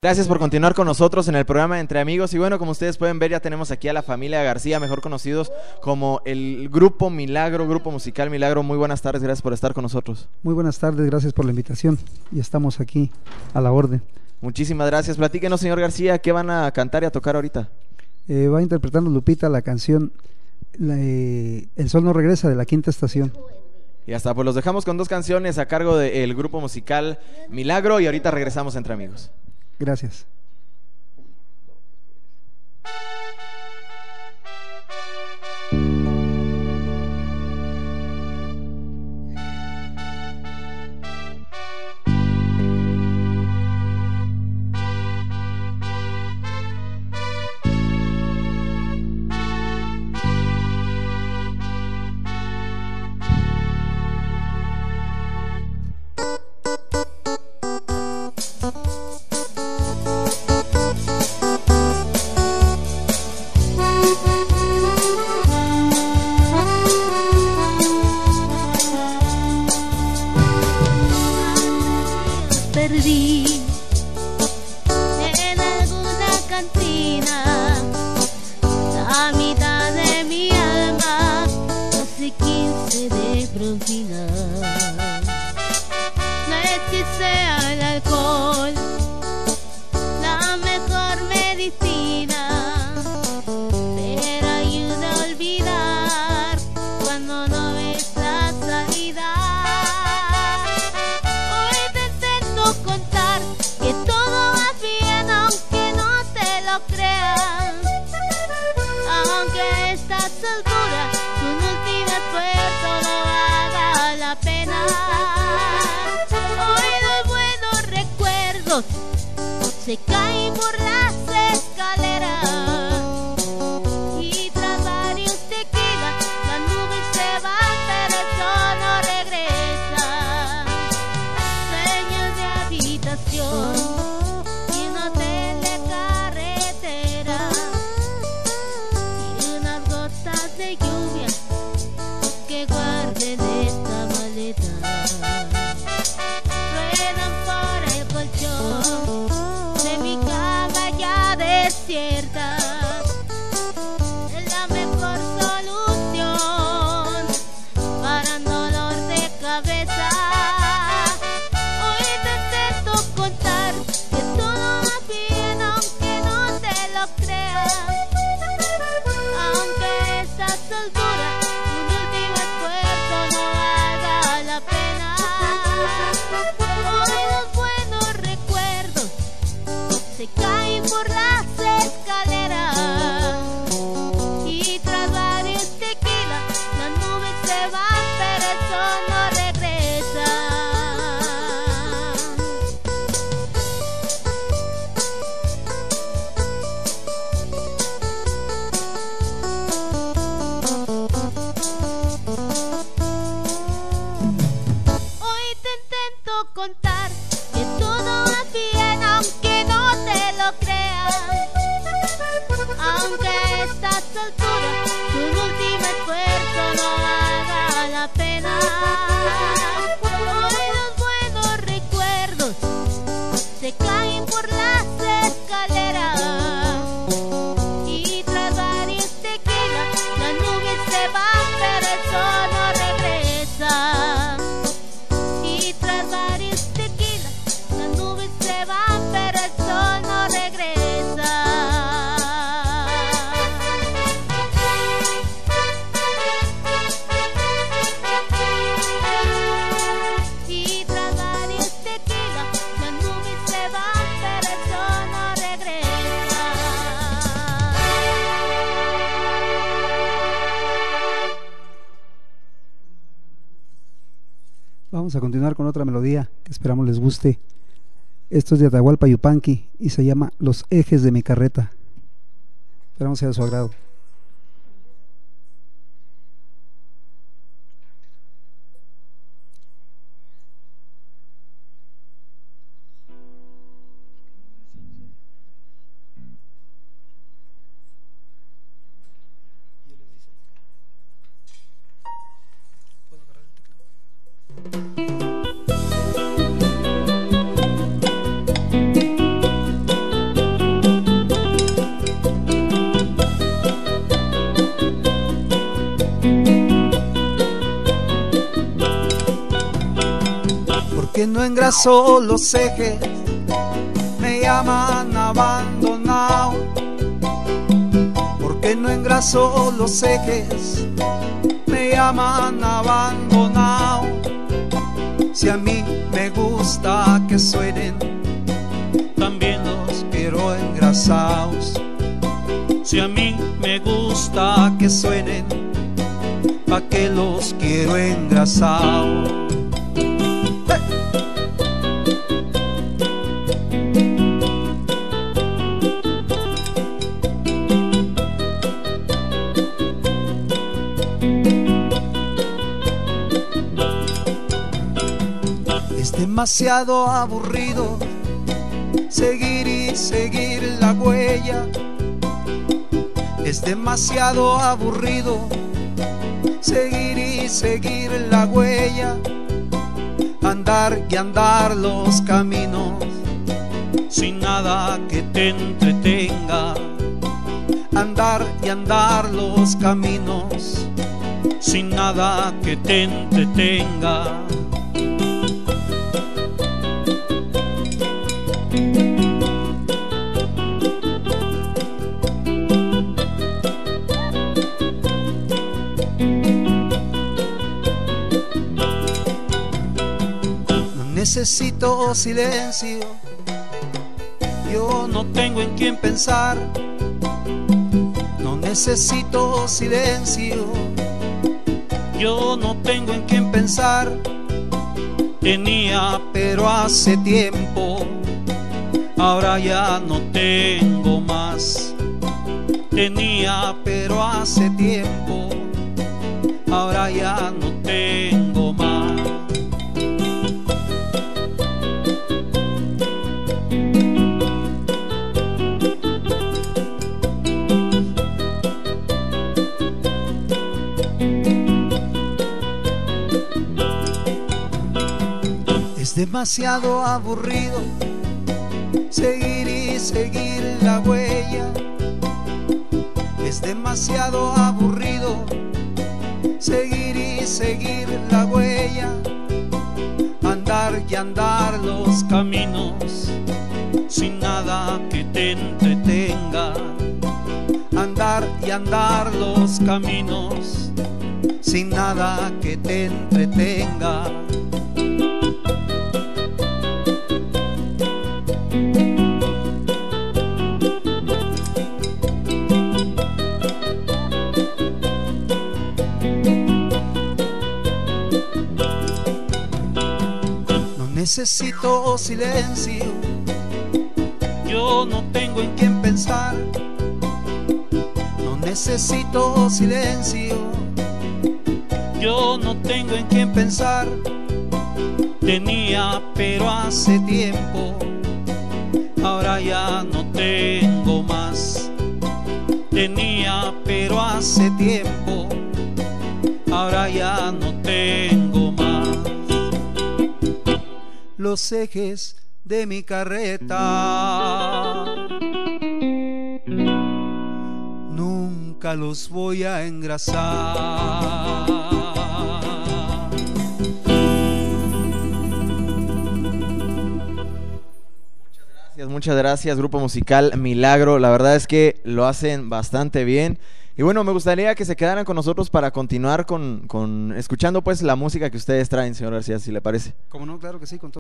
Gracias por continuar con nosotros en el programa Entre Amigos. Y bueno, como ustedes pueden ver, ya tenemos aquí a la familia García, mejor conocidos como el Grupo Milagro, Grupo Musical Milagro. Muy buenas tardes, gracias por estar con nosotros. Muy buenas tardes, gracias por la invitación. Y estamos aquí a la orden. Muchísimas gracias. Platíquenos, señor García, ¿qué van a cantar y a tocar ahorita? Va interpretando Lupita la canción El Sol No Regresa, de La Quinta Estación. Y hasta pues los dejamos con dos canciones a cargo del Grupo Musical Milagro y ahorita regresamos a Entre Amigos. Gracias. Perdí en alguna cantina la mitad de mi alma, hace 15 de propina. No es que sea el alcohol la mejor medicina, pero ayuda a olvidar cuando no ves la salida. Contar que todo va bien aunque no te lo creas, aunque a estas alturas un último esfuerzo no valga la pena. Hoy los buenos recuerdos se caen por las escaleras y tras varios tequilas las nubes se van pero el sol no regresa. Sueños de habitación y un hotel de carretera y unas gotas de lluvia que guardé en esta maleta. Ruedan por el colchón de mi cama ya desierta. Es la mejor solución para un dolor de cabeza. Contar que todo va bien aunque no te lo creas, aunque a estas alturas un último esfuerzo no valga la pena. Hoy los buenos recuerdos se caen por las escaleras y tras varios tequilas las nubes se van pero el sol no regresa. Contar que todo va bien aunque no te lo creas, aunque a estas alturas un último esfuerzo no valga la pena. Hoy los buenos recuerdos se caen por las escaleras y tras varios tequilas las nubes se van pero el sol no regresa. Y tras varios tequilas las nubes se van pero el sol no regresa. Y tras varios tequilas las nubes se van pero el sol no regresa. Vamos a continuar con otra melodía que esperamos les guste. Esto es de Atahualpa Yupanqui y se llama Los Ejes de mi Carreta. Esperamos sea de su agrado. porque no engrasó los ejes, me llaman abandonado. Porque no engrasó los ejes, me llaman abandonado. Si a mí me gusta que suenen, también los quiero engrasados. Si a mí me gusta que suenen, ¿pa' qué los quiero engrasados? Es demasiado aburrido seguir y seguir la huella. Es demasiado aburrido seguir y seguir la huella. Andar y andar los caminos sin nada que te entretenga. Andar y andar los caminos sin nada que te entretenga. Necesito silencio, yo no tengo en quién pensar. No necesito silencio, yo no tengo en quién pensar. Tenía pero hace tiempo, ahora ya no tengo más. Tenía pero hace tiempo, ahora ya no tengo más. Es demasiado aburrido seguir y seguir la huella. Es demasiado aburrido seguir y seguir la huella. Andar y andar los caminos sin nada que te entretenga. Andar y andar los caminos sin nada que te entretenga. Necesito silencio, yo no tengo en quién pensar. No necesito silencio, yo no tengo en quién pensar. Tenía pero hace tiempo, ahora ya no tengo más. Tenía pero hace tiempo, ahora ya no tengo más. Los ejes de mi carreta nunca los voy a engrasar. Muchas gracias, Grupo Musical Milagro. La verdad es que lo hacen bastante bien. Y bueno, me gustaría que se quedaran con nosotros para continuar con escuchando pues la música que ustedes traen, señor García, si le parece. Como no, claro que sí, con todo.